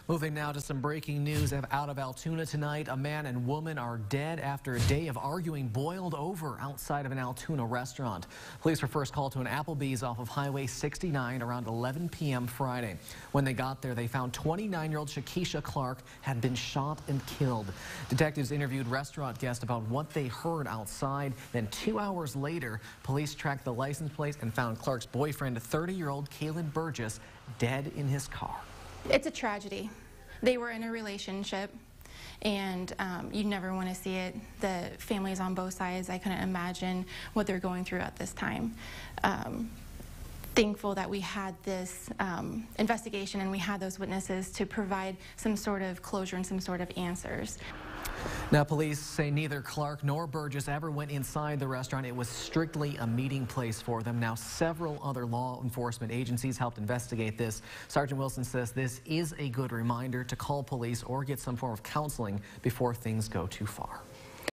Moving now to some breaking news out of Altoona tonight. A man and woman are dead after a day of arguing boiled over outside of an Altoona restaurant. Police were first called to an Applebee's off of Highway 69 around 11 p.m. Friday. When they got there, they found 29-year-old Shakisha Clark had been shot and killed. Detectives interviewed restaurant guests about what they heard outside. Then 2 hours later, police tracked the license plate and found Clark's boyfriend, 30-year-old Kalen Burgess, dead in his car. It's a tragedy. They were in a relationship, and you never want to see it. The families on both sides, I couldn't imagine what they're going through at this time. Thankful that we had this investigation and we had those witnesses to provide some sort of closure and some sort of answers. Now, police say neither Clark nor Burgess ever went inside the restaurant. It was strictly a meeting place for them. Now, several other law enforcement agencies helped investigate this. Sergeant Wilson says this is a good reminder to call police or get some form of counseling before things go too far.